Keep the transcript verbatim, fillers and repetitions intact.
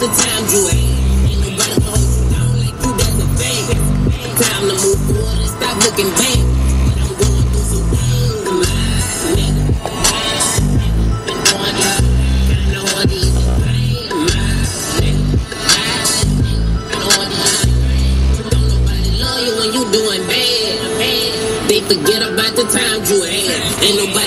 the times you had. Ain't nobody hold you down like you, that's a fact. Time to move forward and stop looking back. But I'm going through some things, my nigga. Been going up, kinda hard to eat the pain, my nigga. Kinda hard to eat the pain. Don't nobody love you when you doing bad. They forget about the times you had. Ain't nobody